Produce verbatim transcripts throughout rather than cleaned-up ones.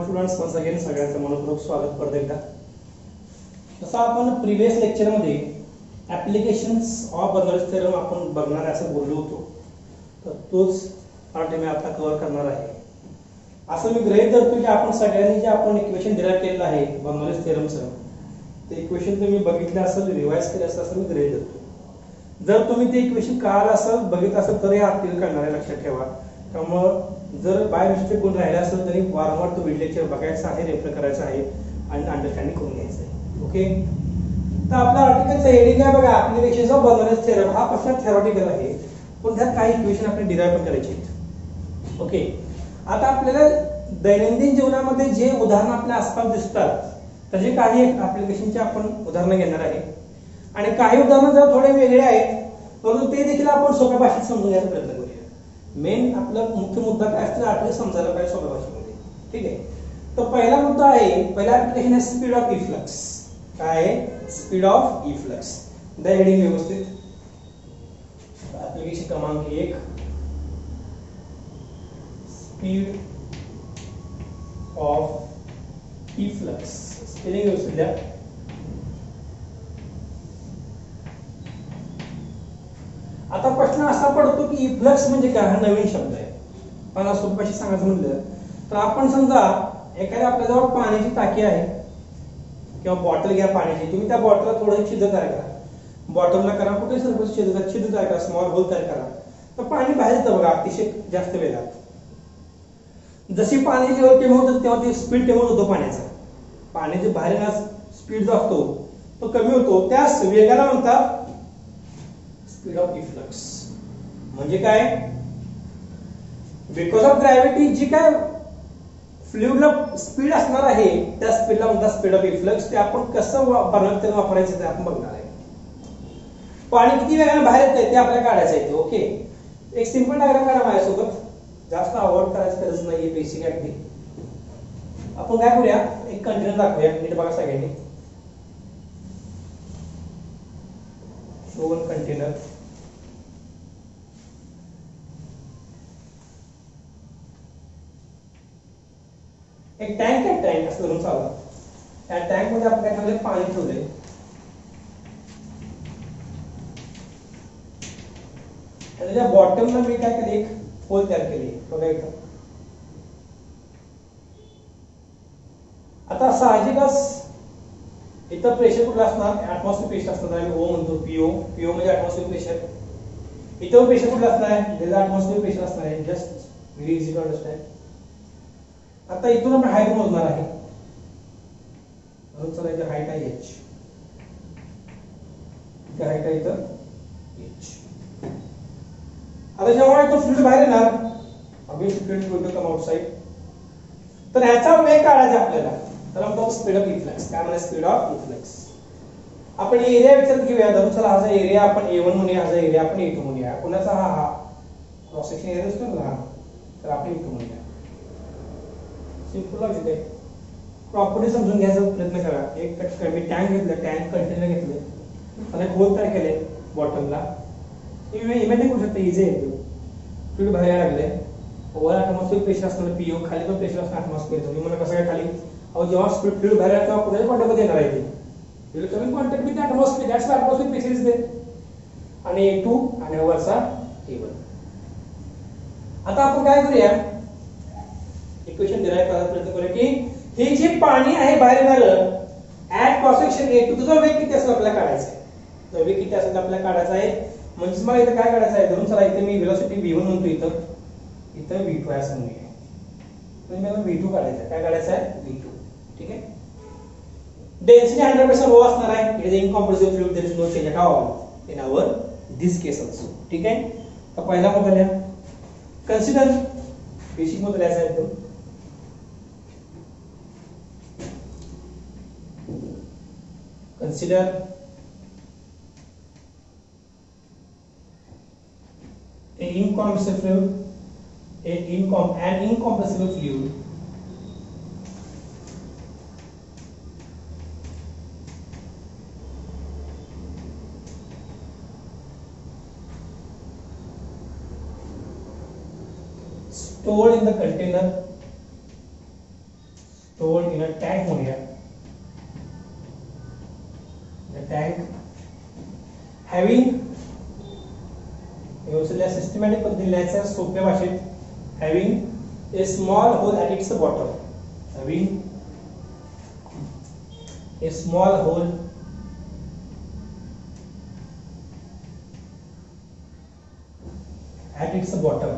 Students, once again सगळ्यांचं मनपूर्वक स्वागत परत एकदा. जसं आपण प्रिव्हियस लेक्चरमध्ये ॲप्लिकेशन्स ऑफ बर्नौलीज थेरम आपण बघणार आहे असं बोललो होतो, तर तोच पार्ट मी आता कव्हर करणार आहे. असं मी गृहीत धरतो की आपण सगळ्यांनी जे आपण इक्वेशन डिराईव्ह केलेलं आहे बर्नौलीज थेरमचं, ते इक्वेशन तुम्ही बघितलं असेल, रिवाइज केलं असेल असं मी गृहीत धरतो. जर तुम्ही ते इक्वेशन कळालं असेल, बघितलं असेल तर हे आतील करणार आहे, लक्षात ठेवा. त्यामुळं जर बाय मिस्टेक कोण राहिला असेल तरी वारंवार तो व्हिडिओ लेक्चर बघायचा आहे, रेफर करायचा आहे आणि अंडरस्टँडिंग करून घ्यायचं आहे. ओके, तर आपला आर्टिकलचा हेडिंग आहे बघा, ॲप्लिकेशन्स ऑफ बर्नौलीज थेरम. हा प्रश्न थेरॉटिकल आहे, पण त्यात काही इक्वेशन आपण डिराईव्ह पण करायचे आहेत. ओके, आता आपल्याला दैनंदिन जीवनामध्ये जे उदाहरणं आपल्या आसपास दिसतात तसे काही ॲप्लिकेशनचे आपण उदाहरणं घेणार आहे आणि काही उदाहरणं जर थोडे वेगळे आहेत, परंतु ते देखील आपण सोप्या भाषेत समजून घ्यायचा प्रयत्न करूया. मेन आपला मुख्य मुद्दा काय असतो, आपल्याला समजायला पाहिजे सोप्या भाषेमध्ये. ठीक आहे, तर पहिला मुद्दा आहे, पहिला ॲप्लिकेशन आहे स्पीड ऑफ इफ्लक्स. काय आहे? Speed of efflux. The heading व्यवस्थित. ॲप्लिकेशन क्रमांक एक, स्पीड ऑफ इफ्लक्स. स्पेलिंग व्यवस्थित द्या. आता प्रश्न असा पडतो की इफ्लक्स म्हणजे काय? हा नवीन शब्द आहे. पण सोप्याशी सांगायचं म्हणलं तर आपण समजा एखाद्या आपल्याजवळ पाण्याची टाकी आहे किंवा बॉटल घ्या पाण्याची, तुम्ही त्या बॉटलला थोडं छिद्र तयार करा, बॉटलला करा कुठे सर्व छिद्र छिद्र तयार करा, स्मॉल होल तयार करा, तर पाणी बाहेर येतं बघा अतिशय जास्त वेगात. जशी पाण्याची लेवल कमी होतं तेव्हा ते स्पीड कमी होतो पाण्याचा. पाण्याचे बाहेर येण्यास स्पीड जो असतो तो कमी होतो, त्याच वेगाला म्हणतात स्पीड ऑफ इफ्लक्स. म्हणजे काय? बिकॉज ऑफ ग्रॅव्हिटी जी काय फ्लुइडला स्पीड असणार आहे त्या स्पीडला म्हणतात स्पीड ऑफ इफ्लक्स. ते आपण कसं बर्नौलीज वापरायचं ते आपण बघणार आहे. पाणी किती वेगाने बाहेर येतंय ते आपल्याला काढायचं आहे. ओके, एक सिंपल डायग्राम काढा माझ्यासोबत, जास्त अवॉइड करायची गरज नाही, बेसिक अगदी. आपण काय करूया, एक कंटेनर दाखवूया, नीट बघा सगळ्यांनी. Show one container. एक टँक आहे, टँक असं धरून चालू. त्या टँक मध्ये आपण काय ठेवलंय, पाणी ठेवलंय. त्याच्या बॉटमला मी काय केले, एक होल तयार केली बघा इथं. आता साहजिकच इथं प्रेशर कुठलं असणार, ऍटमॉस्फिअर प्रेशर असणार आहे, ओ म्हणतो, पीओ. पीओ म्हणजे ऍटमॉस्फिअर प्रेशर. इथं प्रेशर कुठलं असणार आहे, त्याचं ऍटमॉस्फिअर प्रेशर असणार आहे. Just very easy to understand. आता इथून आपण हाईट मोजणार आहे, म्हणून चला इथे हाईट आहे एच. इथे हाईट आहे इथं एच. आता जेव्हा तो फ्लुइड बाहेर येणार, obviously fluid going to come outside, तर ह्याचा वेग काढायचा आपल्याला, तर आपण स्पीड ऑफ इफ्लक्स. काय म्हणा, स्पीड ऑफ इफ्लक्स. आपण एरिया विचारात घेऊया. धरून चला हा एरिया आपण ए वन म्हणूया, हा एरिया आपण ए टू म्हणूया. कुणाचा हा हा क्रॉस सेक्शन एरिया असतो ना, तर आपण ए टू म्हणूया. सिंपल लॉजिक आहे. प्रॉपर्टी समजून घ्यायचा प्रयत्न करा. एक मी टँक घेतलं, टँक कंटेनर घेतलं आणि होल तयार केले बॉटमला. इमॅजिन करू शकता, इझी आहे. फ्लुइड बाहेर लागले, वर ऍटमॉस्फिअर प्रेशर असणार पीओ, खाली पण प्रेशर असणार ऍटमॉस्फिअर. तुम्ही मला कसं काय खाली, अहो जेव्हा फ्लुइड बाहेर येणार तेव्हा कुठल्याही कॉन्टॅक्टमध्ये येणार आहे ते कमी contact with atmosphere, that's why atmosphere pressure is there. आणि ए टू आणि वरचा ए वन. आता आपण काय करूया, इक्वेशन डिराईव्ह करायचा प्रयत्न करूया की हे जे पाणी आहे बाहेर येणारं at cross section A two, तुझा वेग किती असेल आपल्याला काढायचा आहे. वेग किती असेल आपल्याला काढायचा आहे. म्हणजे मला इथं काय काढायचं आहे, धरून चला इथे मी व्हेलॉसिटी व्ही वन म्हणतो, इथं इथं व्ही टू आहे असं म्हणूया. म्हणजे मला व्ही टू काढायचं आहे. काय काढायचं आहे, व्ही टू. ठीक आहे. डेन्सिटी हंड्रेड पर्सेंट लो असणार आहे. It is incompressible fluid, there is no change at all in our this case also. ठीक आहे. तर पहिला मुद्दा लिहा, कन्सिडर. बेसिक मुद्दा लिहायचा आहे एकदम. Consider a incompressible fluid, a incom an incompressible fluid stored in the container stored in a tank म्हणूया, the tank having व्यवस्थित सिस्टमॅटिक पद्धतीने लिहायचं सोप्या भाषेत, having a small hole at its bottom, having a small hole at its bottom,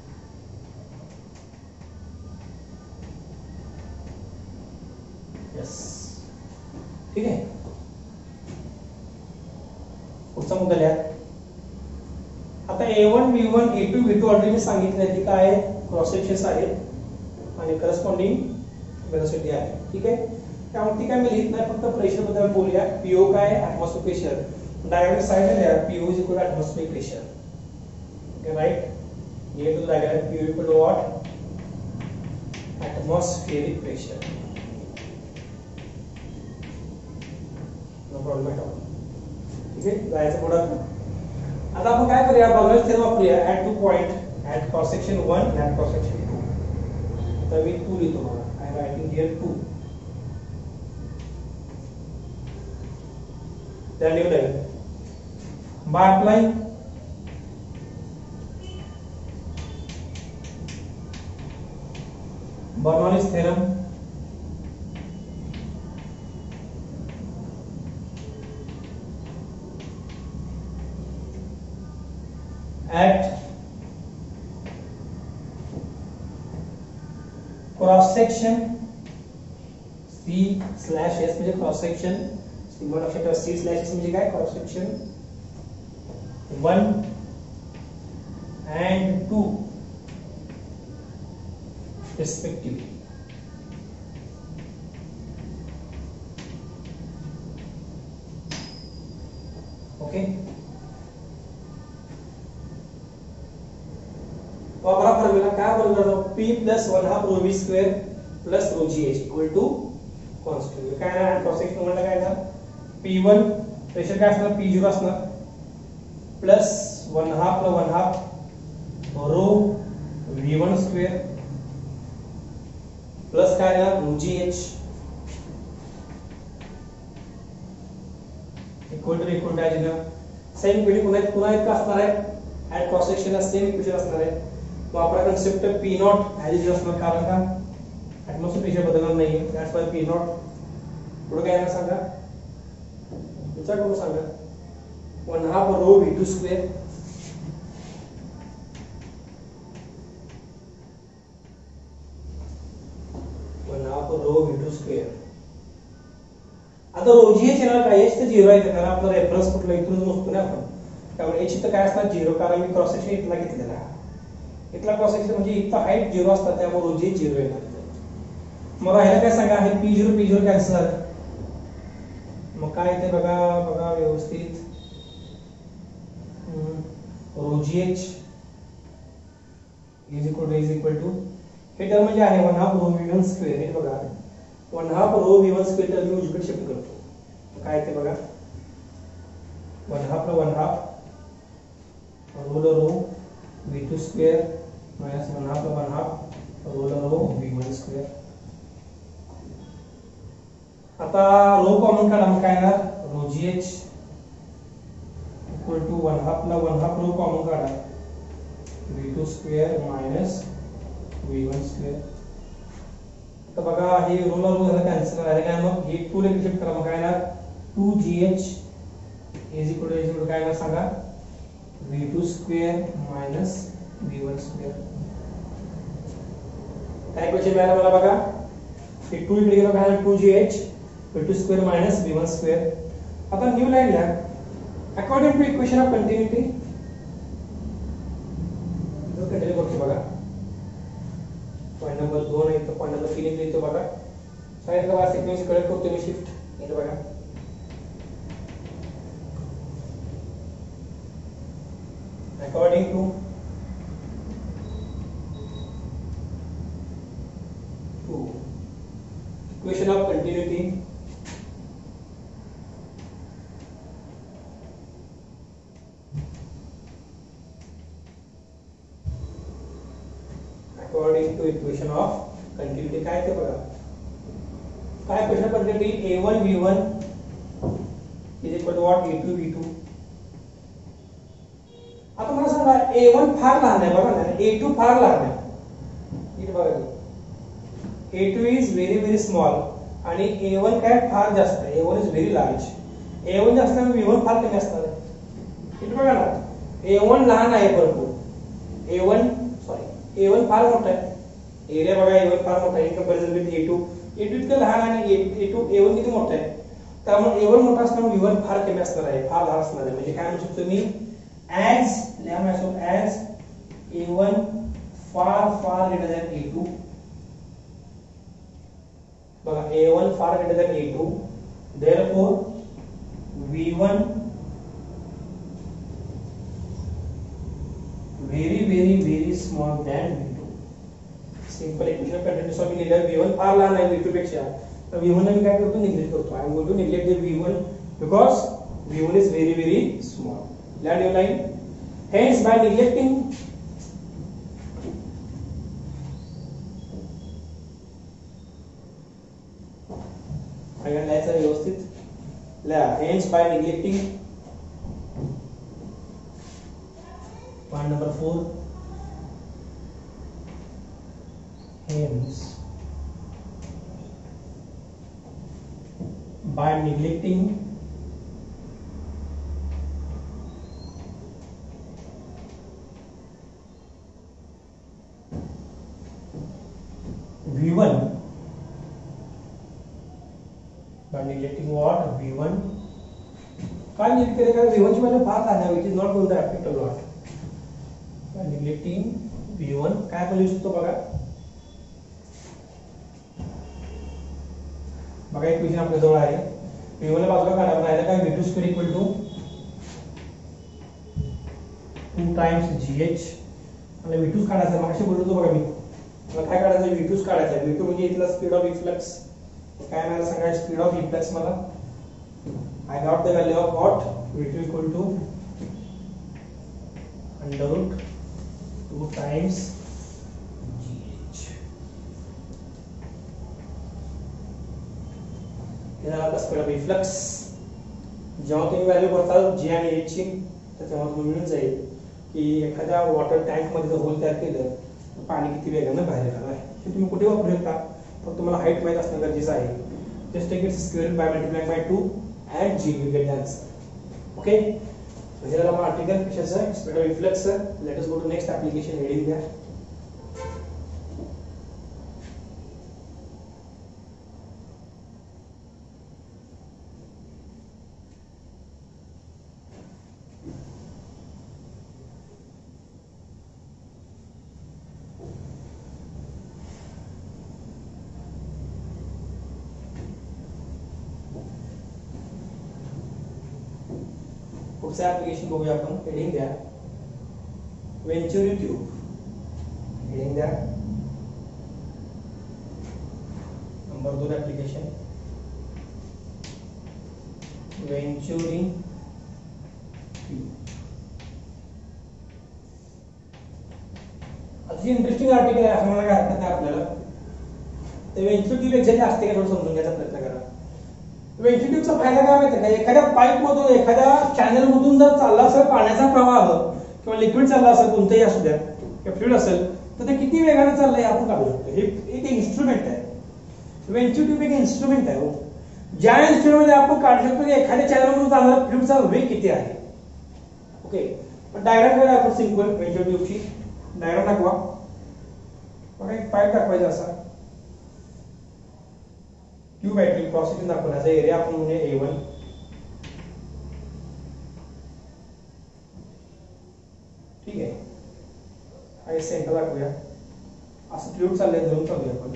yes, ठीक आहे. पुढचा मुद्दा लिहा. आता A one B one A two B two already मी सांगितलं की काय क्रॉस सेक्शन्स आहेत आणि करस्पॉन्डिंग वेलोसिटी आहे, ठीक आहे. त्यामुळे ती काय मी लिहित नाही, फक्त प्रेशर बद्दल बोलूया. पीओ काय ऍटमॉस्फियर प्रेशर, डायग्राम साइडला लिहा. P O is equal to atmosphere pressure, okay right. ये तो diagram P O equal to what, atmospheric pressure, no problem at all, ठीक आहे. जायचं पुढं. आता आपण काय करूया, बर्नॉलीज थेरम वापरूया at two point, at cross section one and at cross section two. तर मी टू लिहितो बघा, I am writing here two. Then you like by applying Bernoulli's theorem at cross section C slash S म्हणजे cross section, symbol लक्षात ठेवा. C slash S म्हणजे काय, cross section one and two respectively. Okay, वापरा formula. काय बोलणार, P plus one half rho V square plus rho G H equal to constant. काय ना क्रॉस सेक्शन म्हणलं काय ना, पी वन प्रेशर काय असणार, पी झिरो असणार plus one half one half rho V one square plus काय ना rho G H equal to equal to आहे. सेम इक्वेशन पुन्हा पुन्हा एक असणार आहे, at cross section same equation असणार आहे. वापरा concept P naught as it असणार, कारण का ऍटमॉस्फियर प्रेशर बदलणार नाही, दॅट्स वाय पी नॉट. पुढे काय सांगा, विचार करून सांगा. One half rho V two square one half rho V two square. आता रो जी एच येणार काय, एच तर झिरो आहे, कारण आपला रेफरन्स कुठला इथून मोजतो ना आपण, त्यामुळे एच इथं काय असणार झिरो, कारण मी क्रॉस सेक्शन इथला घेतलेला आहे. इथला क्रॉस सेक्शन म्हणजे इथला हाईट झिरो असतात, त्यामुळे रो जी एच झिरो येणार. मग ह्याला काय सांगा, हे P zero P zero cancel झालं. मग काय ते बघा बघा व्यवस्थित, rho G H is equal to is equal to हे टर्म म्हणजे आहे one half rho V one square. हे बघा one half rho V one square term मी उजवीकडे शिफ्ट करतो. काय ते बघा, one half one half rho rho V two square minus one half one half rho rho V one square. आता rho common काढा, मग काय येणार, rho G H equal to one half ला वन हाफ रो कॉमन काढा, V two square minus V one square. आता बघा हे रो ला रो झाला कॅन्सल झाला, काय मग हे टू लेट शिफ्ट करा, मग काय येणार two G H is equal to is equal to काय येणार सांगा, V two square minus V one square. काय क्वेश्चन मिळाला मला बघा, हे टू इकडे गेलो काय two G H v two square minus v one square. आता न्यू लाइन लिहा, according to equation of continuity. जो कंटिन्यू करतो बघा, पॉइंट नंबर दोन आहे, तो पॉइंट नंबर तीन लिहितो बघा. साइडला वार सिक्वेन्स कळत करतो मी शिफ्ट, इथे बघा according to to equation of continuity according to equation of continuity काय ते बघा, काय क्वेश्चन पद्धती A one V one is equal to what A two V two. आता मला सांगा ए वन फार लहान आहे बघा ना, ए टू फार लहान आहे. इथे बघा A two is very very small आणि ए वन काय फार जास्त आहे. A one is very large. A one जास्त आहे व्ही वन फार कमी असणार आहे. इथे बघा ना ए वन लहान आहे भरपूर. A one sorry A one फार मोठा आहे. एरिया बघा ए वन फार मोठा आहे in comparison with A two. A two इतकं लहान आणि ए टू ए वन किती मोठा आहे. त्यामुळे ए वन मोठा असल्यामुळे व्ही वन फार कमी असणार आहे, फार लहान असणार आहे. म्हणजे काय म्हणू शकतो मी ऍज लिहा ऍज ए वन फार फार ग्रेटर दॅन ए टू. बघा ए वन फार greater than A two, therefore V one very very very small than V two. Simple equation continuous मी लिहिलं व्ही वन फार लहान आहे व्ही टू पेक्षा. तर व्ही वन मी काय करतो निग्लेक्ट करतो. I am going to neglect the V one because V one is very very small. Let your line. Hence by neglecting आयन लिहायचं व्यवस्थित लिहा. Hence by neglecting point number four. Hence, by neglecting V one, by neglecting what V one, काय neglect करेगा V one ची value फार लहान आहे, which is not going to affect a lot. By neglecting V one काय आपण लिहू शकतो बघा. बघा इक्वेशन आपल्या जवळ आहे. व्ही वन ला बाजूला काढा राहिला काय V two square equal to two times G H आणि व्ही टू काढायचा. मागशी बोललो होतो बघा मी मला काय काढायचं व्ही टू काढायचा. व्ही टू म्हणजे इथला स्पीड ऑफ इफ्लक्स. काय मला सांगा स्पीड ऑफ इफ्लक्स मला I got the value of what V two equal to under root two times speed of efflux. जेव्हा तुम्ही व्हॅल्यू करता जी आणि एच ची तर तेव्हा तुम्हाला मिळून जाईल की एखाद्या वॉटर टँक मध्ये जर होल तयार केलं तर पाणी किती वेगाने बाहेर येणार आहे. हे तुम्ही कुठे वापरू शकता फक्त तुम्हाला हाईट माहित असणं गरजेचं आहे. Just take its square by multiplying by two and G you get the answer. Okay हे झालं आपलं आर्टिकल कशाचं speed of efflux. Let us go to next application heading द्या. पुढचं ऍप्लिकेशन बघूया आपण. हेडिंग द्या वेंचुरी ट्यूब. हेडिंग द्या नंबर दोन ऍप्लिकेशन वेंचुरी ट्यूब. अतिशय इंटरेस्टिंग आर्टिकल आहे असं मला काय हरकत नाही आपल्याला. ते वेंचुरी ट्यूब एक्झॅक्टली असते का थोडं समजून घ्यायचा प्रयत्न करा. वेंचुरी ट्यूबचा फायदा काय माहिती का एखाद्या पाईप मधून एखाद्या चॅनल मधून जर चालला असेल पाण्याचा प्रवाह किंवा लिक्विड चालला असेल कोणतंही असू द्या किंवा फ्लुइड असेल तर ते किती वेगाने चाललंय आपण काढू शकतो. हे एक इन्स्ट्रुमेंट आहे. वेंचुरी ट्यूब एक इन्स्ट्रुमेंट आहे. ज्या इन्स्ट्रुमेंट मध्ये आपण काढू शकतो की एखाद्या चॅनल मधून चालणारा फ्लुइडचा वेग किती आहे. ओके पण डायग्राम करूया आपण सिंपल वेंचुरी ट्यूबची. डायग्राम दाखवा. बघा एक पाईप दाखवायचा असा ट्यूब आहे. ट्यूब क्रॉस सेक्शन दाखवण्याचा एरिया आपण म्हणजे ए वन. ठीक आहे हा सेंटर दाखवूया. असं ट्यूब चाललंय धरून चालूया आपण.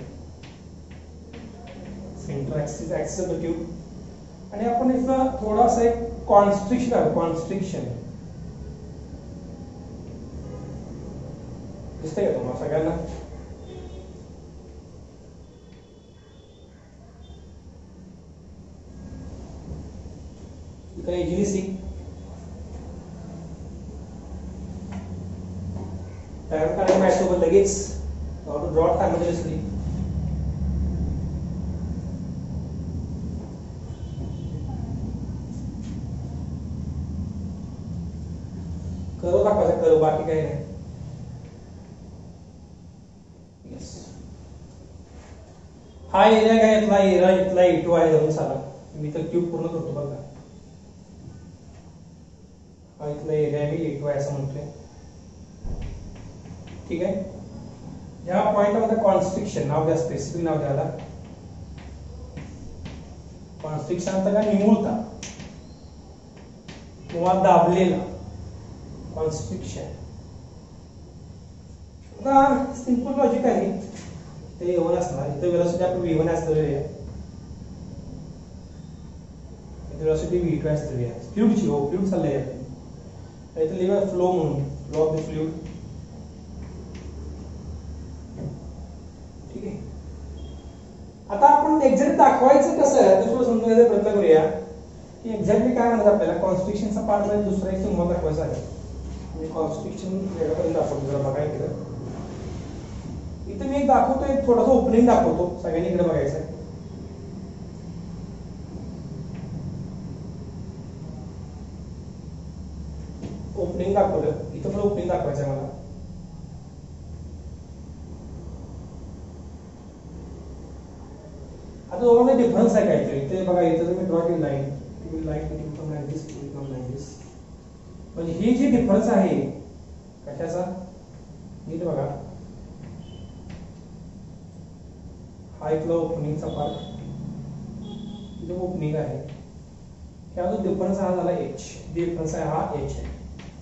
Centre axis axis of the tube आणि आपण इथं थोडासा एक कॉन्स्ट्रिक्शन आहे. कॉन्स्ट्रिक्शन दिसतंय का तुम्हाला सगळ्यांना. You can easily see. Diagram काढायला माझ्यासोबत लगेच how to draw simultaneously. दाखवायचा कर्व, बाकी काही नाही. Yes. हा एरिया काय इथला एरिया इथला ए टू आहे धरून सारा. मी तर क्यूब पूर्ण करतो बघा. हा इथला एरिया मी ए टू आहे असं म्हणतोय. ठीक आहे. या पॉइंटमध्ये कॉन्स्ट्रिक्शन नाव द्या, स्पेसिफिक नाव द्यायला. कॉन्स्ट्रिक्शन आता काय निमुळता किंवा दाबलेला कॉन्स्ट्रिक्शन. आता सिंपल लॉजिक आहे ते एवन असणार. इथं वेलोसिटी आपण व्ही वन असलेली आहे, इथं वेलोसिटी व्ही टू असलेली आहे. फ्लुइडची हो फ्लुइड चाललंय इथं लिहिलं फ्लो म्हणून, फ्लो ऑफ द फ्लुइड. ठीक आहे. आता आपण एक्झॅक्ट दाखवायचं कसं आहे ते थोडं समजून घ्यायचा प्रयत्न करूया की एक्झॅक्टली काय म्हणतात आपल्याला. कॉन्स्ट्रिक्शनचा पार्ट मध्ये दुसरा एक तुम्हाला दाखवायचा आहे. म्हणजे कॉन्स्ट्रिक्शन वेगळ्यापर्यंत दाखवतो. जरा बघा इकडे, इथं मी एक दाखवतो, एक थोडासा ओपनिंग दाखवतो. सगळ्यांनी इकडे बघायचं आहे. ओपनिंग दाखवलं, इथं पण ओपनिंग दाखवायचं आहे मला. आता दोघांमध्ये डिफरन्स आहे काहीतरी. इथे बघा, इथं जर मी ड्रॉ केली line, line from like this from like this, म्हणजे ही जी डिफरन्स आहे कशाचा, नीट बघा. हा इथला ओपनिंगचा पार्ट, इथं ओपनिंग आहे. ह्या जो डिफरन्स हा झाला एच, डिफरन्स आहे हा एच आहे.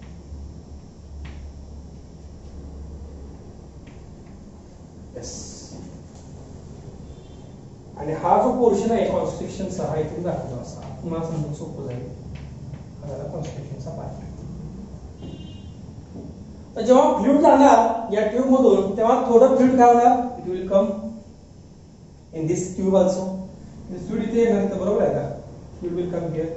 आणि हा जो पोर्शन आहे कॉन्स्ट्रिक्शनचा हा इथून दाखवतो असा. तुम्हाला समजून सोपं जाईल. हा झाला कॉन्स्ट्रिक्शनचा पार्ट. तर जेव्हा फ्लुइड जाणार या ट्यूब मधून तेव्हा थोडं फ्लुइड काय होणार, it will come in this tube also. Fluid इथे येणार तर बरोबर आहे का, फ्लुइड विल कम हिअर.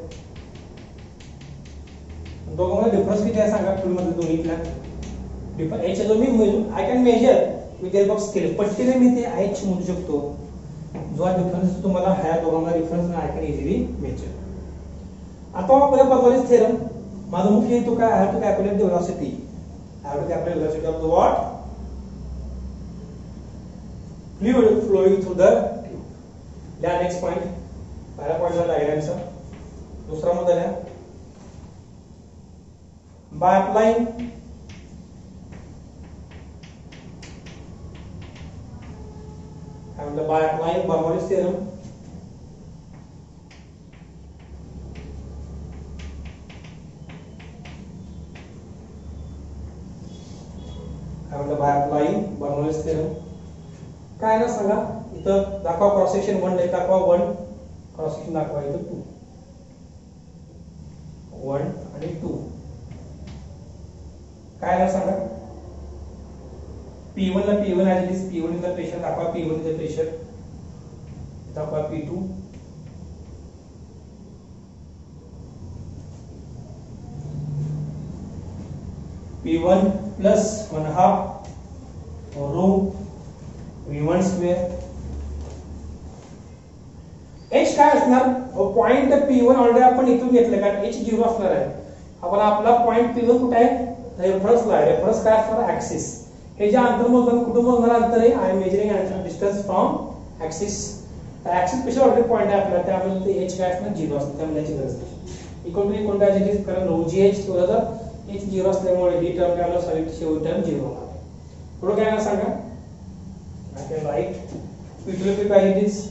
दोघांमध्ये डिफरन्स किती आहे सांगा फ्लुइड मध्ये दोन्हीतला डिफरन्स. एच जो मी I can measure with help of scale, पट्टीने मी ते एच मोजू शकतो. जो डिफरन्स तुम्हाला ह्या दोघांना difference I can easily measure. आता आपण बर्नौलीज थेरम, माझा मुख्य हेतू काय आहे, to calculate the velocity. I have to calculate velocity of the what? Fluid flowing through the tube. Yeah, next point. पहला पॉइंट झाला डायग्रामचा. दूसरा मुद्दा है by applying and by applying Bernoulli's theorem, by applying Bernoulli's theorem काय ना सांगा. इथं दाखवा क्रॉस सेक्शन वन, दाखवा वन, क्रॉस सेक्शन दाखवा इथं टू, वन आणि टू. काय ना सांगा. पी वन ला P one as it is, P one is the pressure, दाखवा P one is the pressure, दाखवा P two, P one plus one half rho V one square. H काय असणार, point P one already आपण इथून घेतलं कारण H zero असणार आहे. आपण आपला पॉइंट पी वन कुठे आहे, रेफरन्सला आहे. रेफरन्स काय असणार, ऍक्सिस. हे जे अंतर मोजणार, कुठून मोजणार अंतर आहे, I am measuring distance from axis. Axis पेक्षा ऑलरेडी पॉइंट आहे आपला, त्यामुळे ते एच काय असणार, झिरो असणार. त्यामुळे याची गरज नाही. Equal to equal to as it is, कारण रो जी एच ठेवला तर एच झिरो असल्यामुळे ही टर्म काय सॉरी शेवट टर्म झिरो होणार. पुढे काय ना सांगा. I can write P two P by it is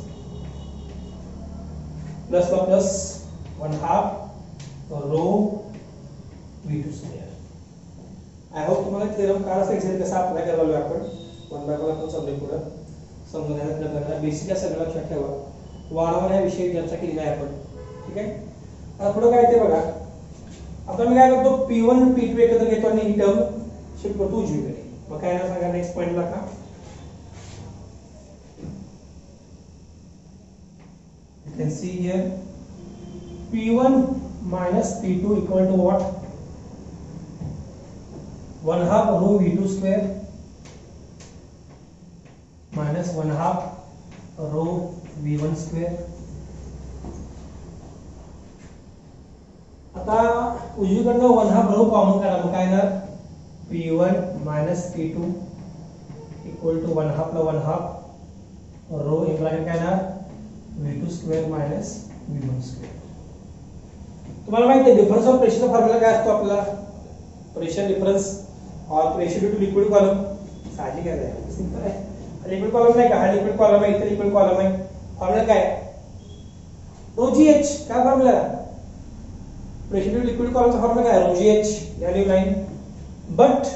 plus or plus one half rho V two square. I hope तुम्हाला थेरम काय असं एक्झॅक्ट कसं अप्लाय करायला आपण वन बाय वन आपण समजून पुढे समजण्याचा प्रयत्न करा. बेसिक या सगळं लक्षात ठेवा. वारंवार या विषयी चर्चा केली आहे आपण. ठीक आहे. आता पुढे काय ते बघा. आता मी काय करतो, पी वन पी टू एकत्र घेतो आणि ही टर्म शिफ्ट करतो उजवीकडे. मग काय ना सांगा नेक्स्ट पॉइंटला का. You can see here P one minus P two equal to what? One half rho V two square minus one half rho V one square. आता उजवीकडनं वन हाफ रो कॉमन करा. मग काय येणार, P one minus P two equal to one हाफला one half rho in bracket काय येणार V two square minus V one square. तुम्हाला माहिती आहे डिफरन्स ऑफ प्रेशरचा फॉर्म्युला काय असतो आपला pressure difference or ratio to liquid column. साहजिक आहे सिंपल आहे. लिक्विड कॉलम नाही का हा लिक्विड कॉलम आहे इथे लिक्विड कॉलम आहे. फॉर्म्युला काय रो जी एच काय फॉर्म्युला प्रेशर टू लिक्विड कॉलमचा फॉर्म्युला काय rho G H value line but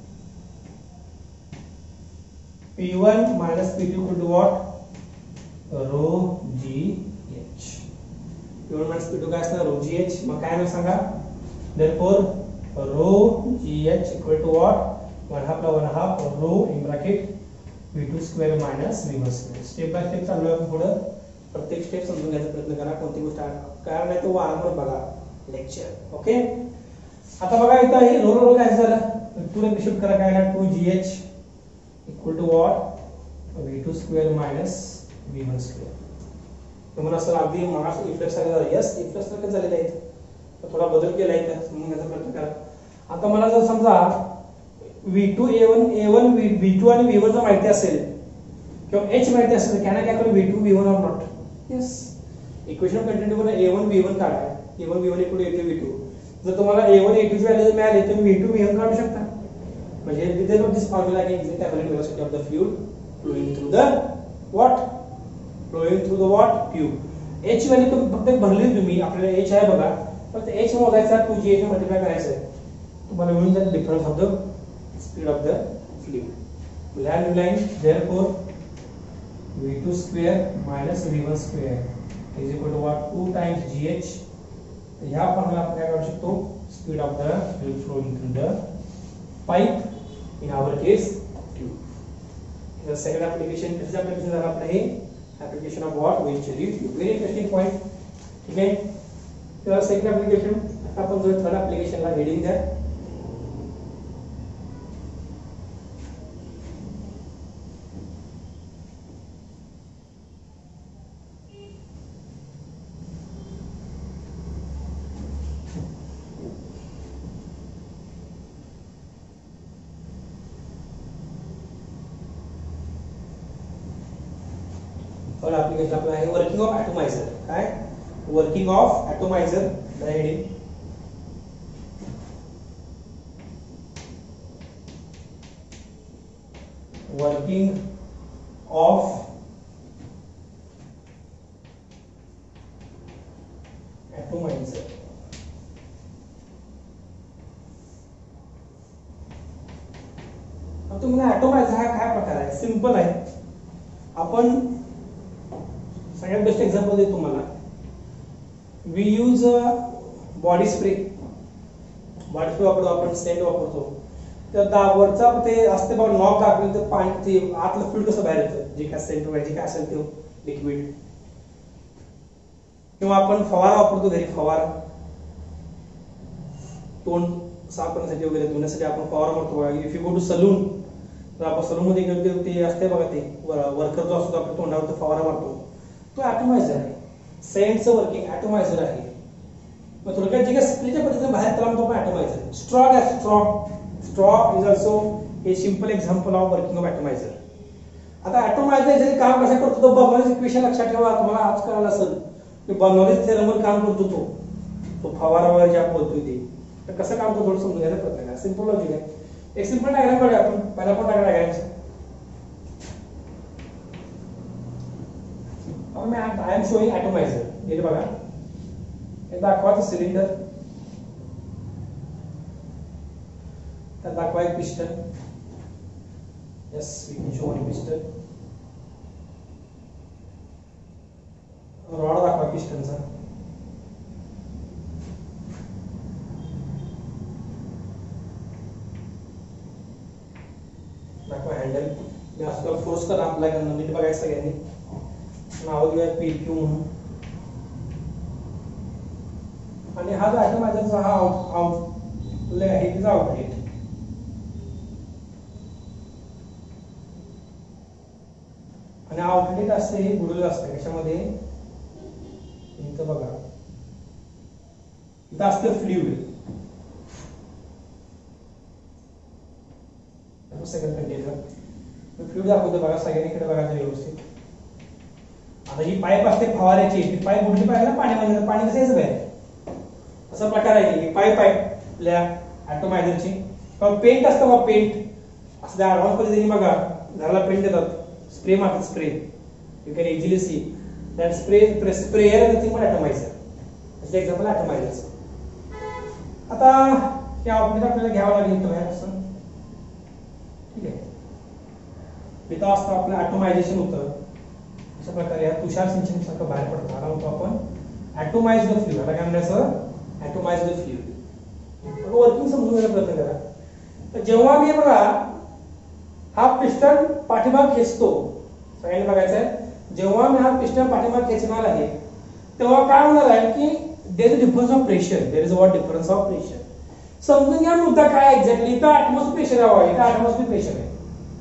P one minus P two equal to what rho G H. P one minus P two काय असणार rho G H. मग काय नाव सांगा therefore rho G H equal to what one half ला one half rho in bracket V two square minus V one square. Step by step चालू आहे पुढे प्रत्येक स्टेप समजून घ्यायचा प्रयत्न करा कोणती गोष्ट कारण आहे तो वारंवार बघा लेक्चर. ओके आता बघा इथं आहे रो रो काय झालं पुढे शिफ्ट करा काय ना two G H equal to what V two square minus V one square. तुम्हाला असं अगदी मार्क्स इफ्लेक्स सारखं यस इफ्लेक्स सारखं झालेलं आहे थोडा बदल केला आहे तर समजून घ्यायचा प्रयत्न करा. आता मला जर समजा V two A one A one V two आणि व्ही वन जर माहिती असेल किंवा एच माहिती असेल तर can I calculate V two V one or not yes. Equation continue करून ए वन व्ही वन काढा A one V one equal to A two V two. जर तुम्हाला ए वन ए टू ची value मिळाली तर V two V one काढू शकता. म्हणजे with of this formula can easily calculate velocity of the fluid flowing through the what flowing through the what tube. H value फक्त भरली तुम्ही आपल्याला एच आहे बघा फक्त एच मोजायचा टू जी एच मल्टिप्लाय करायचं आहे तुम्हाला मिळून जाईल difference of the speed of the fluid. लॅन line therefore V two square minus V one square is equal to what two times g h. ह्या फॉर्म्युला आपण काय काढू शकतो speed of the fluid flowing through the pipe in our case tube. Second application कसं application झालं आपलं हे application of what venturi tube. Very interesting point. ठीक आहे तर सेकंड ऍप्लिकेशन आपण जो थर्ड ऍप्लिकेशनला हेडिंग द्या. थर्ड ऍप्लिकेशन आपलं आहे वर्किंग ऑफ ॲटोमायझर. काय working of atomizer the heading. Working of atomizer. आता तुम्हाला ॲटोमायझर हा काय प्रकार आहे सिंपल आहे. आपण सगळ्यात बेस्ट एक्झाम्पल देतो तुम्हाला. We use body spray body spray वापरतो आपण सेंट वापरतो तर दावरचा ते असते बघा नॉब दाखवलं तर पाणी ते आतलं फ्लुइड कसं बाहेर येतं जे काय सेंट वगैरे जे काय असेल ते लिक्विड. किंवा आपण फवारा वापरतो घरी फवारा तोंड साफ करण्यासाठी वगैरे धुण्यासाठी आपण फवारा मारतो. If you go to salon तर आपण सलून मध्ये गेलो ते असते बघा ते वर्कर जो असतो आपल्या तोंडावर फवारा मारतो तो ॲटोमायझर आहे. सेंटचं वर्किंग ॲटोमायझर आहे. मग थोडक्यात जे काही स्प्रेच्या पद्धतीने बाहेर त्याला म्हणतो आपण ॲटोमायझर. स्ट्रॉ आहे straw straw is also a simple example of working of atomizer. आता ॲटोमायझर जरी काम कसं करतो तो बर्नॉलिस इक्वेशन लक्षात ठेवा. तुम्हाला आज कळालं असेल की बर्नॉलिस थेरमवर काम करतो तो तो फवारा वगैरे जे आपण बोलतोय ते तर कसं काम करतो थोडं समजून घ्यायचा प्रयत्न करा. सिंपल लॉजिक आहे. एक सिंपल डायग्राम काढूया आपण. पहिला पण diagram I am showing atomizer. हे बघा हे दाखवायचं सिलेंडर त्यात दाखवा एक piston. Yes we can show one piston. Rod दाखवा पिस्टनचा. दाखवा हँडल. मी असं फोर्स करा आपल्या नीट बघायचं सगळ्यांनी. नाव घेऊया पी क्यू म्हणून. आणि हा जो ॲटोमायझरचा हा आउटले आहे तिचा आउटलेट. आणि आउटलेट असते हे बुडलेलं असतं कशामध्ये इथं बघा इथं असतं फ्लुइड. To second container. मी फ्लुइड दाखवतो बघा, सगळ्यांकडे बघा व्यवस्थित. आता ही पाईप असते फवाऱ्याची, ही पाईप उडली पाहिजे ना पाणी मध्ये, पाणी कसं यायचं बाहेर, असा प्रकार आहे. ही पाईप आहे आपल्या ॲटोमायझरची. पेंट असतं बघा, पेंट असं ऍडव्हान्स पद्धतीने बघा घराला पेंट देतात, स्प्रे मारतात, spray. You can easily see that spray sprayer nothing but atomizer. असं एक्झाम्पल ॲटोमायझरचं. आता हे ऑब्जेक्ट आपल्याला घ्यावं लागेल इथं बाहेर असं, ठीक आहे. इथं असतं आपलं ॲटोमायझेशन होतं अशा प्रकारे. तुषार सिंचन सारखं बाहेर पडतं. आला होतो आपण ॲटोमाइज्ड फ्लुइड. आता काय म्हणायचं, ॲटोमाइज्ड फ्लुइड. वर्किंग समजून घ्यायचा प्रयत्न करा. तर जेव्हा मी बघा हा पिस्टन पाठीमाग खेचतो, सगळ्यांनी बघायचं आहे, जेव्हा मी हा पिस्टन पाठीमाग खेचणार आहे तेव्हा काय होणार आहे की there is difference of pressure. There is what difference of pressure. समजून घ्या मुद्दा काय एक्झॅक्टली. इथं ऍटमॉस्फिअर प्रेशर आहे, इथं ऍटमॉस्फिअर प्रेशर आहे,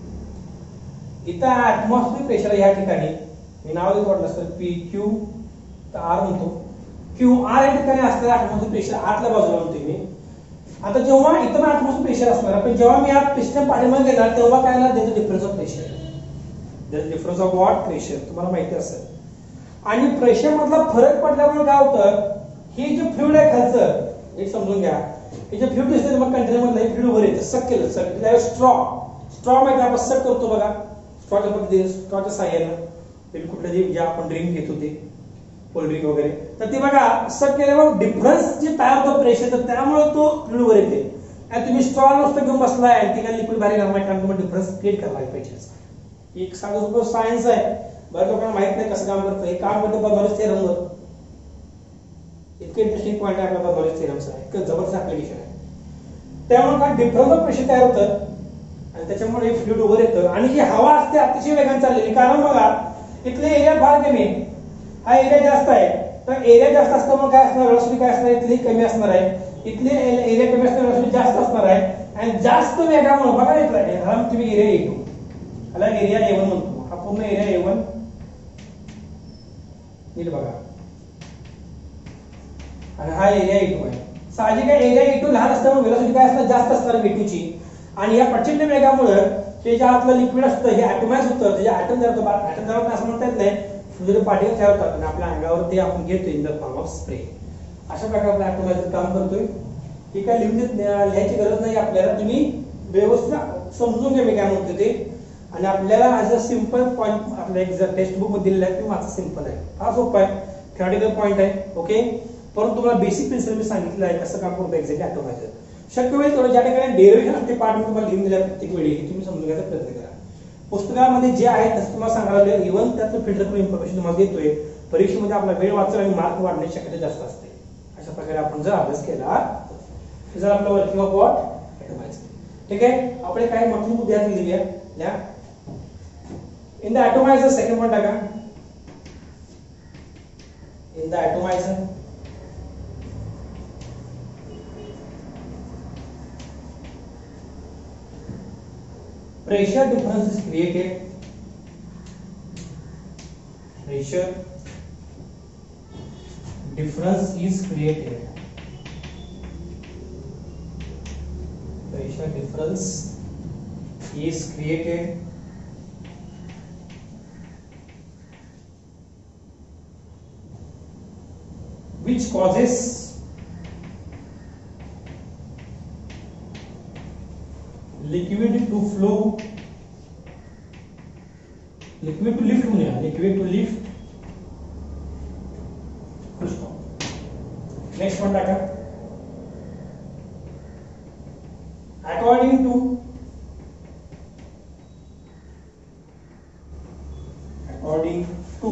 इथं ऍटमॉस्फिअर प्रेशर आहे. या ठिकाणी मी नाव देतो वाटलं तर पी क्यू तर आर म्हणतो. क्यू आर या ठिकाणी असतं ऍटमॉस्फिअर प्रेशर, आतल्या बाजूला म्हणतो मी. आता जेव्हा इथं ऍटमॉस्फिअर प्रेशर असणार, पण जेव्हा मी हा पिस्टन पाठीमागे घेणार तेव्हा काय होणार, there is difference of pressure. There is difference of what, pressure. तुम्हाला माहिती असेल. आणि प्रेशर मधला फरक पडल्यामुळे काय होतं, हे जे फ्लुइड आहे खालचं, एक समजून घ्या, हे जे फ्लुइड दिसते मग कंटेनर मधलं हे फ्लुइड वर येतं, सक केलं, सक स्ट्रॉ. स्ट्रॉ माहिती आपण सक करतो बघा, स्ट्रॉच्या पद्धतीने, स्ट्रॉच्या साह्यानं कुठलं जे आपण ड्रिंक घेतो ते कोल्ड ड्रिंक वगैरे, तर ते बघा सक केल्यावर डिफरन्स जे तयार होतो प्रेशर, त्यामुळे तो फ्लुइड वर येते. आणि तुम्ही स्ट्रॉ नुसतं घेऊन बसलाय आणि ती काय लिक्विड बाहेर घालणार, कारण तुम्हाला डिफरन्स क्रिएट करायला पाहिजे. एक सांगतो सायन्स आहे, बऱ्याच लोकांना माहित नाही कसं काम करतं. हे काम करतं बर्नॉलिस थेरमवर. इतके इंटरेस्टिंग पॉईंट आहे आपल्या बर्नॉलिस थेरमचा, इतकं जबरदस्त ऍप्लिकेशन आहे. त्यामुळे काय डिफरन्स ऑफ प्रेशर तयार होतं आणि त्याच्यामुळे हे फ्लुइड वर येतं. आणि ही हवा असते अतिशय वेगाने चाललेली, कारण बघा इथले एरिया फार कमी, हा एरिया जास्त आहे. तर एरिया जास्त असल्यामुळे काय असणार, वेलोसिटी काय असणार, इथली कमी असणार आहे. इथले एरिया कमी असल्यामुळे वेलोसिटी जास्त असणार आहे. आणि जास्त वेगामुळे बघा इथला हा तुम्ही एरिया ए टू, ह्याला एरिया ए वन म्हणतो. हा पूर्ण एरिया ए वन नीट बघा, आणि हा एरिया ए टू आहे. साहजिक आहे एरिया ए टू लहान असल्यामुळे वेलोसिटी काय असणार, जास्त असणार व्ही टू ची. आणि या प्रचंड वेगामुळे ते जे आतलं लिक्विड असतं हे ॲटोमाइज होतं, त्याचे ॲटम तयार होतं. ॲटम तयार होतं असं म्हणता येत नाही, फ्लुइड पार्टिकल तयार होतात आणि आपल्या अंगावर ते आपण घेतो in the form of spray. अशा प्रकारे आपला ॲटोमाइजर काम करतोय. हे काय लिहून लिहायची गरज नाही आपल्याला, तुम्ही व्यवस्थित समजून घ्या मी काय म्हणतो ते. आणि आपल्याला ॲज अ सिंपल पॉईंट आपल्या एक टेक्स्ट बुक मध्ये दिलेला आहे, तुम्ही वाचा, सिंपल आहे, फार सोपं आहे, थेरॉटिकल पॉईंट आहे. ओके, परंतु तुम्हाला बेसिक प्रिन्सिपल मी सांगितलं आहे कसं काम करतो एक्झॅक्टली ॲटोमाइजर. शक्य वेळी थोडं ज्या ठिकाणी डेरिव्हेशन असते पार्ट मी तुम्हाला लिहून दिल्या प्रत्येक वेळी, तुम्ही समजून घ्यायचा प्रयत्न करा. पुस्तकामध्ये जे आहे तसं तुम्हाला सांगायला इव्हन त्यातलं फिल्टर करून इन्फॉर्मेशन तुम्हाला देतोय. परीक्षेमध्ये आपला वेळ वाचेल आणि मार्क वाढण्याची शक्यता जास्त असते. अशा प्रकारे आपण जर अभ्यास केला जर आपलं वर्किंग ऑफ व्हॉट, ॲटोमाइजर. ठीक आहे, आपण काही महत्त्वाचे मुद्दे यात लिहिली आहे. In the atomizer, second point टाका. In the atomizer pressure difference is created. Pressure difference is created. Pressure difference is created which causes liquid to flow, liquid to lift म्हणूया, liquid to lift. Next one टाका. according to according to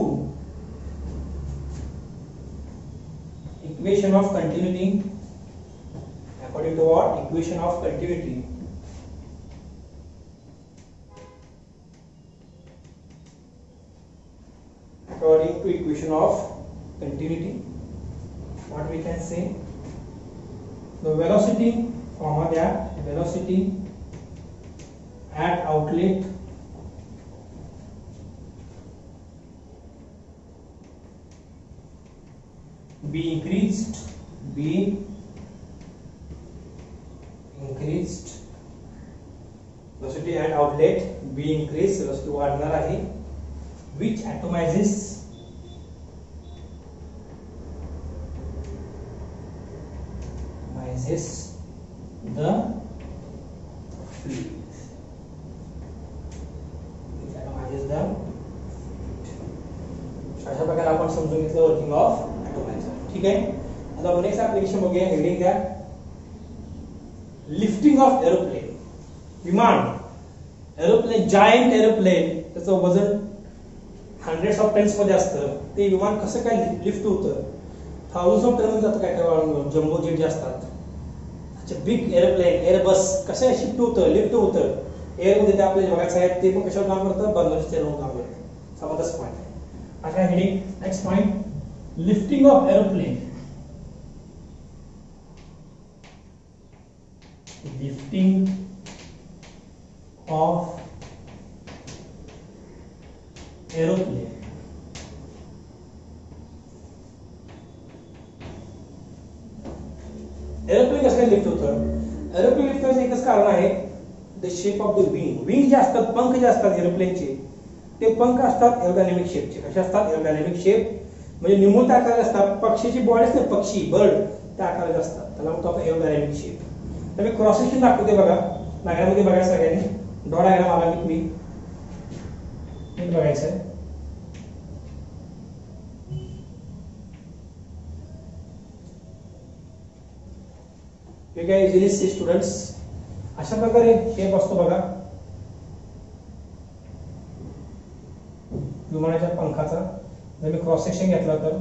equation of continuity, according to what, equation of continuity, according to equation of continuity, what we can say, the velocity, comma that velocity at outlet be increased be increased velocity and outlet B increase, velocity वाढणार आहे, which atomizes atomizes the fluid, which atomizes the, अशा प्रकारे आपण समजून घेतलं working of ॲटोमायझर. ठीक आहे. आता आपण नेक्स्ट ऍप्लिकेशन बघूया. हेडिंग द्या लिफ्टिंग ऑफ एरोप्लेन. विमान, एरोप्लेन, जायंट एरोप्लेन, त्याचं वजन हंड्रेड्स ऑफ टन्स मध्ये असतं. ते विमान कसं काय लिफ्ट होतं, थाउजंड ऑफ टन मध्ये जातं. काय काय जम्बो जेट जे असतात, अच्छा बिग एरोप्लेन, एअरबस कसं शिफ्ट होतं, लिफ्ट होतं एअर मध्ये, ते आपल्याला बघायचं आहे. ते पण कशावर काम करतं, बर्नर्स स्टेअरवर काम करतं. समजतच पॉईंट आहे. अच्छा heading next point lifting of aeroplane. Lifting of aeroplane. Aeroplane कसं लिफ्ट होतं, एरोप्लेन लिफ्ट होण्याचं एकच कारण आहे, the shape of the wing. Wing जे असतात, पंख जे असतात एरोप्लेनचे, ते पंख असतात एरोडायनामिक शेपचे. कसे असतात, एरोडायनामिक शेप, म्हणजे निमुळत आकाराचे असतात. पक्षीची बॉडी असते, पक्षी बर्ड त्या आकाराचे असतात, त्याला म्हणतो आपण एरोडायनामिक शेप. तर मी क्रॉस सेक्शन दाखवते बघा, डायग्राममध्ये बघायचं सगळ्यांनी. डॉ डायग्राम आला की तुम्ही नीट बघायचं आहे. ठीक आहे, इझिली सी स्टुडंट्स. अशा प्रकारे शेप असतो बघा विमानाच्या पंखाचा. जर मी क्रॉस सेक्शन घेतला तर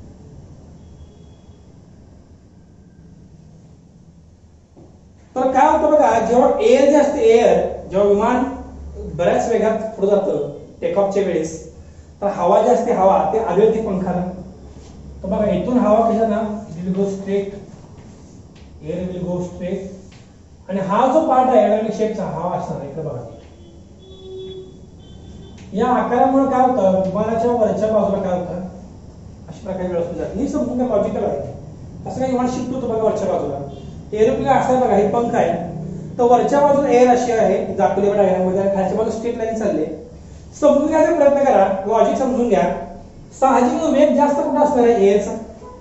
तर काय होतं बघा, जेव्हा एअर जे असते, एअर जेव्हा विमान बऱ्याच वेगात पुढे जातं टेक ऑफच्या वेळेस, तर हवा जी असते, हवा ते आदळते पंखाला. तर बघा इथून हवा कशा ना, it will go straight, air will go straight, आणि हा जो पार्ट आहे एरोडायनामिक शेपचा, हा असणार इकडे बघा. या आकारामुळे काय होतं, विमानाच्या वरच्या बाजूला काय होतं, अशा प्रकारे व्यवस्थित जाते. ही समजून काय लॉजिकल आहे. असं काही विमान शिफ्ट होतं बघा वरच्या बाजूला. एरोप्लेन असं बघा, हे पंख आहे, तर वरच्या बाजूला एअर अशी आहे दाखवली डायग्राममध्ये, आणि खालच्या बाजूला स्ट्रेट लाईन चालले. समजून घ्यायचा प्रयत्न करा, लॉजिक समजून घ्या. साहजिक वेग जास्त कुठं असणार आहे, एअरचा.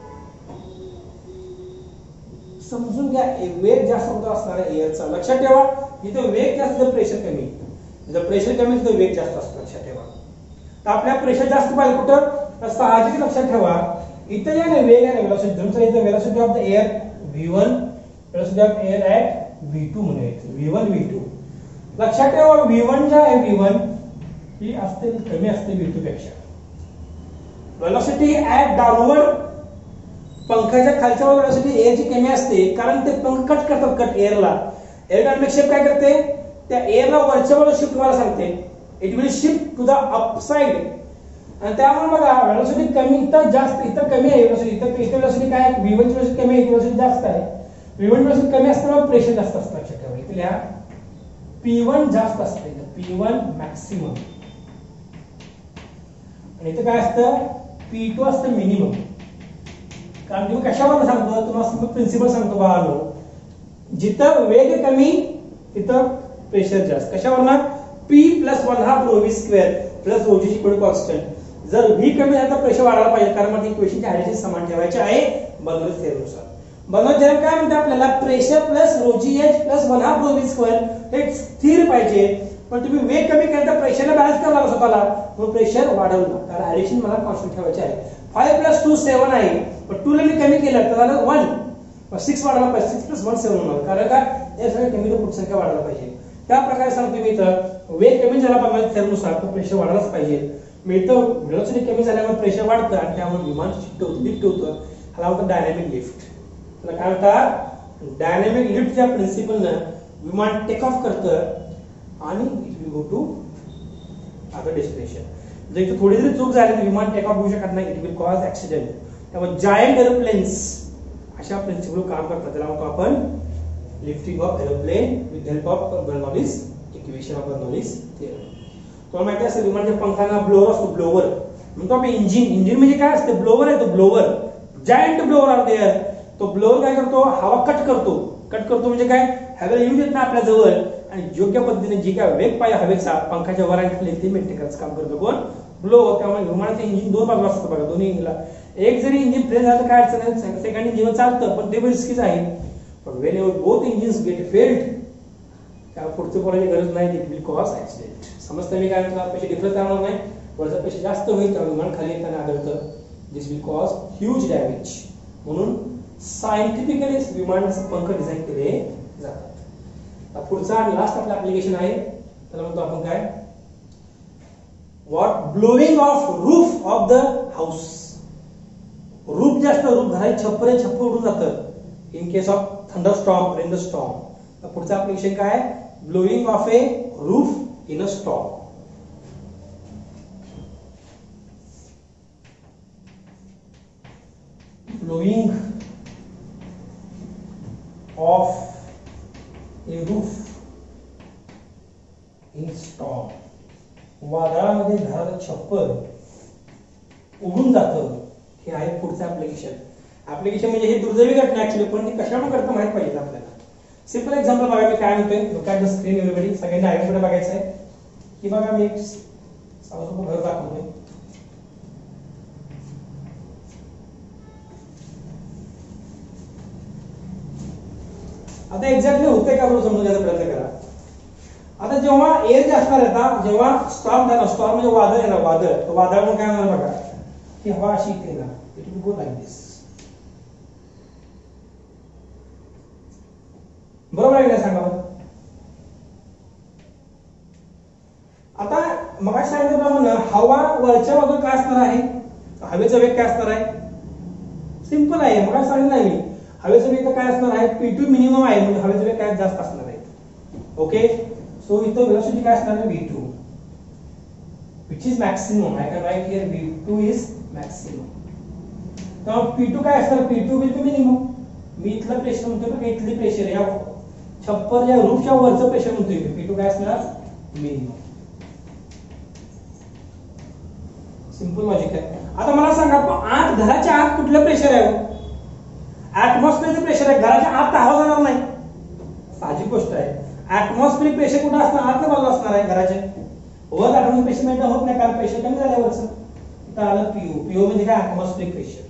समजून घ्या, वेग जास्त कुठं असणार आहे, एअरचा. लक्षात ठेवा, जिथे वेग जास्त प्रेशर कमी, जर प्रेशर कमी तर वेग जास्त असतो. लक्षात ठेवा. तर आपल्या प्रेशर जास्त पाहिजे कुठं, तर साहजिक लक्षात ठेवा इथे जे आहे वेग आहे, वेलोसिटी. तुमचं इथे velocity of the air V one, velocity of air at V two म्हणायचं, व्ही वन व्ही टू. लक्षात ठेवा व्ही वन जे आहे, व्ही वन ही असते कमी असते व्ही टू पेक्षा. वेलोसिटी ऍट डाऊनवर्ड, पंखाच्या खालच्या बाजूला वेलोसिटी एअरची कमी असते, कारण ते पंख कट करतात, कट एअरला. एरोडायनामिक शेप काय करते, त्या एअरला वरच्या बाजूला शिफ्ट व्हायला सांगते. It will shift to the upside, आणि त्यामुळे बघा वेलोसिटी कमी, इथं जास्त, इथं कमी आहे वेलोसिटी, इथं इथं वेलोसिटी काय, व्ही वन ची वेलोसिटी कमी आहे, वेलोसिटी जास्त आहे. व्ही वन वेलोसिटी कमी असताना प्रेशर जास्त असतं. लक्षात ठेवा इथे लिहा, पी वन जास्त असते, पी वन मॅक्सिमम, आणि इथं काय असतं, पी टू असतं मिनिमम. कारण तुम्ही कशावर सांगतो, तुम्हाला प्रिन्सिपल सांगतो बाळांनो, जिथं वेग कमी तिथं प्रेशर जास्त. कशावर ना, P plus one half rho V square plus rho g equal constant. जर व्ही कमी झाला तर प्रेशर वाढायला पाहिजे, कारण मग इक्वेशनची ऍडिशन समान ठेवायचे आहे बर्नौलीज थेरमनुसार. बर्नौलीज थेरम काय म्हणते आपल्याला, pressure plus rho g h plus one half rho V square हे स्थिर पाहिजे. पण तुम्ही वेग कमी केला तर प्रेशरला बॅलन्स करावं लागेल स्वतःला, म्हणून प्रेशर वाढवलं, कारण ऍडिशन मला कॉन्स्टंट ठेवायचे आहे. फाईव्ह प्लस टू सेव्हन आहे, पण टू ला मी कमी केलं तर झालं वन, सिक्स वाढायला पाहिजे, सिक्स प्लस वन सेव्हन होणार. कारण काय, या सगळ्या कमी तर संख्या वाढायला पाहिजे. त्या प्रकारे सांगतो मी, इथं वेग कमी झाला बर्नौलीज थेरमनुसार तर प्रेशर वाढायलाच पाहिजे. मी इथं वेलोसिटी कमी झाल्यामुळे प्रेशर वाढतं, आणि त्यामुळे विमान शिफ्ट होतं, लिफ्ट होतं. ह्याला म्हणतात डायनॅमिक लिफ्ट. त्याला काय म्हणतात, डायनॅमिक लिफ्टच्या प्रिन्सिपलनं विमान टेक ऑफ करतं, आणि it will go to other destination. जर इथे थोडी जरी चूक झाली तर विमान टेक ऑफ होऊ शकत नाही, इट विल कॉज ऍक्सिडेंट. त्यामुळे जायंट एरोप्लेन्स अशा प्रिन्सिपल काम करतात. त्याला म्हणतो आपण lifting of aeroplane with help of Bernoulli's equation of Bernoulli's theorem. तुम्हाला माहिती असेल विमानाच्या पंखांना ब्लोअर असतो, ब्लोअर म्हणतो आपण. इंजिन, इंजिन म्हणजे काय असते, ब्लोअर आहे तो, blower, giant blower are there. तो ब्लोअर काय करतो, हवा कट करतो. कट करतो म्हणजे काय, हवेला येऊ देत ना आपल्या जवळ, आणि योग्य पद्धतीने जी काय वेग पाहिजे हवेचा पंखाच्या वर आणि खाली ते मेंटेन करायचं काम करतो कोण ब्लोअर. त्यामुळे विमानाचं इंजिन दोन बाजूला असतं बघा, दोन्ही इंजिनला एक जरी इंजिन फेल झालं तर काय अडचण नाही, सेकंड इंजिन चालतं पण ते रिस्कीच आहे. पण whenever both engines get failed त्याला पुढचं बोलायची गरज नाही, इट विल कॉज ऍक्सिडेंट. समजतं मी काय म्हणतो, पैसे डिफरन्स करणार नाही, वरचा पैसे जास्त होईल त्यामुळे विमान खाली येताना आढळतं. This will cause huge damage. म्हणून सायंटिफिकली विमानाचे पंख डिझाईन केले जातात. पुढचा आणि लास्ट आपलं ऍप्लिकेशन आहे त्याला म्हणतो आपण काय, what blowing off roof of the house. Roof जास्त रूफ घराची छप्पर छप्पर उडून जातं in case of thunderstorm rain the storm. पुढचा ऍप्लिकेशन काय, blowing off a roof in a storm. Blowing off a roof in storm. वादळामध्ये घराचं छप्पर उडून जातं, हे आहे पुढचं ऍप्लिकेशन. ऍप्लिकेशन म्हणजे ही दुर्दैवी घटना ऍक्च्युअली, पण ती कशामुळे करतं माहित पाहिजे आपल्याला. सिंपल एक्झाम्पल बघा मी काय म्हणतोय, look at the screen everybody. सगळ्यांनी आयकडे बघायचं आहे की बघा मी एक साधं घर दाखवतोय. आता एक्झॅक्टली होतंय का बरोबर समजून घ्यायचा प्रयत्न करा. आता जेव्हा एअर जे असणार आहे, जेव्हा स्टॉर्म झाला, स्टॉर्म म्हणजे वादळ येणार, वादळ तर वादळ म्हणून काय होणार बघा, की हवा अशी इथे येणार, it will go like this. बरोबर आहे का सांगा. आता मग सांगितल्याप्रमाणे हवा वरच्या बाजूला काय असणार आहे, हवेचा वेग काय असणार आहे, सिंपल आहे. मग सांगितलं नाही मी, हवेचा वेग काय असणार आहे, पी टू मिनिमम आहे, म्हणजे हवेचा वेग काय जास्त असणार आहे. ओके, सो इथं वेलोसिटी काय असणार आहे, V two which is maximum. I can write here V two is maximum. तर P two काय असणार, P two will be minimum. मी इथलं प्रेशर म्हणतोय बघा, इथली प्रेशर या छप्पर या रूफच्या वरचं प्रेशर म्हणतोय, P two काय असणार, मिनिमम. सिंपल लॉजिक आहे. आता मला सांगा आत घराच्या आत कुठलं प्रेशर आहे, ऍटमॉस्फिअरचं प्रेशर आहे, घराच्या आत हवा जाणार नाही, साहजिक गोष्ट आहे. ऍटमॉस्फिअरिक प्रेशर कुठं असणार, आतल्या बाजूला असणार आहे घराच्या. वर ऍटमॉस्फिअरिक प्रेशर मेंटेन होत नाही कारण प्रेशर कमी झाल्यावरच. इथं आलं पीओ, पीओ म्हणजे काय, ऍटमॉस्फिअरिक प्रेशर.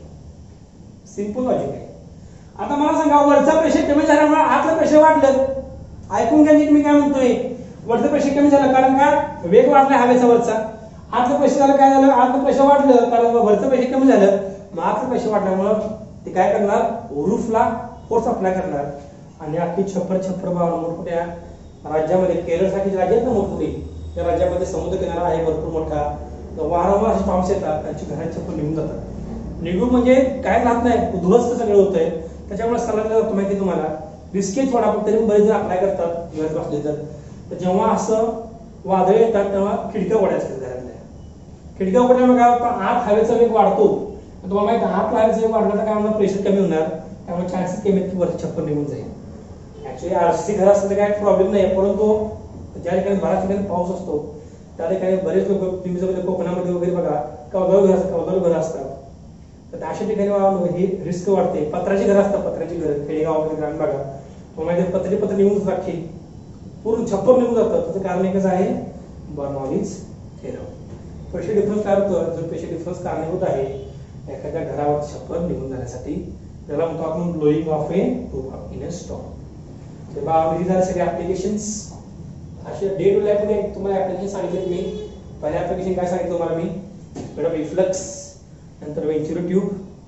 सिंपल लॉजिक आहे. आता मला सांगा वरचा प्रेशर कमी झाल्यामुळे आतलं प्रेशर वाढलं. ऐकून घ्या नीट मी काय म्हणतोय, वरचं प्रेशर कमी झालं कारण काय, वेग वाढला हवेचा वरचा. आतलं प्रेशर झालं काय झालं, आतलं प्रेशर वाढलं कारण वरचं प्रेशर कमी झालं. मग आतलं प्रेशर वाढल्यामुळं ते काय करणार, रूफला फोर्स अप्लाय करणार आणि अख्खी छप्पर छप्पर मोठमोठ्या राज्यामध्ये, केरळसाठी राज्य आहेत ना मोठमोठी, त्या राज्यामध्ये समुद्र किनारा आहे भरपूर मोठा, वारंवार असे टॉम्स येतात, त्यांची घराची छप्पर निघून जातात. निघून म्हणजे काय राहत नाही, उद्ध्वस्त सगळं होतंय. त्याच्यामुळे सरांना जातो माहिती तुम्हाला, रिस्केच थोडा पण तरी बरेच जण अप्लाय करतात घरात बसले तर. जेव्हा असं वादळ येतात तेव्हा खिडक्या उघडायच्या घरातल्या. खिडक्या उघडल्यामुळे काय होतं, आत हवेचा वेग वाढतो. तुम्हाला माहिती आत हवेचा वेग वाढला तर काय होणार, प्रेशर कमी होणार, त्यामुळे चान्सेस कमी आहेत की वरती छप्पर निघून जाईल. ऍक्च्युली आरसी घर असलं तर काय प्रॉब्लेम नाही, परंतु ज्या ठिकाणी बऱ्याच ठिकाणी पाऊस असतो त्या ठिकाणी बरेच लोक, तुम्ही जर कोकणामध्ये वगैरे बघा कौलारू घर असतात, कौलारू घर असतात, तर अशा ठिकाणी ही रिस्क वाढते. पत्राची घरं असतात, पत्राची घरं खेडेगावामध्ये ग्रामीण भागात तुम्हाला पत्रे पत्र निघून जातात, पूर्ण छप्पर निघून जातात. त्याचं कारण एकच आहे, बर्नॉलीज थेरम. पैसे डिफरन्स काय होतं, जो पैसे डिफरन्स कारणीभूत आहे एखाद्या घरावर छप्पर निघून जाण्यासाठी, त्याला म्हणतो आपण blowing off a roof in a storm. तेव्हा झाले सगळे ऍप्लिकेशन्स. असे डे टू लाईफ मध्ये तुम्हाला ऍप्लिकेशन सांगितले. मी पहिले ऍप्लिकेशन काय सांगितलं तुम्हाला मी, मॅडम रिफ्लक्स, नंतर वेंच्युरो ट्यूब,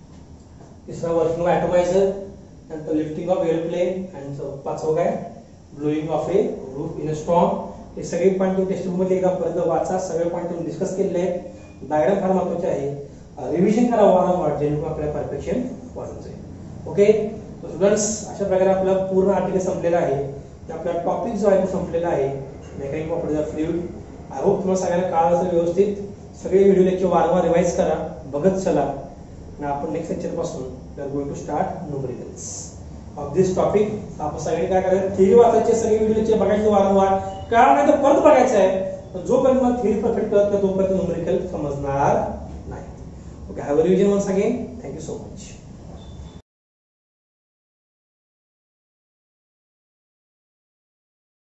तिसरा वर्किंग ऑफ ॲटोमायझर, नंतर लिफ्टिंग ऑफ एअरप्लेन, आणि पाचवं काय, blowing off a roof in a storm. हे सगळे पॉईंट तुम्ही टेक्स्ट बुक मध्ये एकदा परत वाचा, सगळे पॉईंट तुम्ही डिस्कस केलेले आहेत. डायग्राम फार महत्वाचे आहे, रिव्हिजन करा वारंवार, जेणेकरून आपल्याला परफेक्शन वाढून जाईल. ओके स्टुडंट्स, अशा प्रकारे आपला पूर्ण आर्टिकल संपलेला आहे. आपला टॉपिक जो आहे तो संपलेला आहे, mechanic of the fluid. I hope तुम्हाला सगळ्यांना कळालं असेल व्यवस्थित. सगळे व्हिडिओ लेक्चर वारंवार रिवाइज करा, बघत चला, आणि आपण नेक्स्ट लेक्चर पासून we are going to start numericals of this topic. आपण सगळे काय करायचं, थिअरी वाचायचे, सगळे व्हिडिओ लेक्चर बघायचे वारंवार, कारण नाही तर परत बघायचं आहे. जोपर्यंत मला थिअरी परफेक्ट करत नाही तोपर्यंत न्यूमेरिकल समजणार नाही. Okay, have a revision once again. Thank you so much.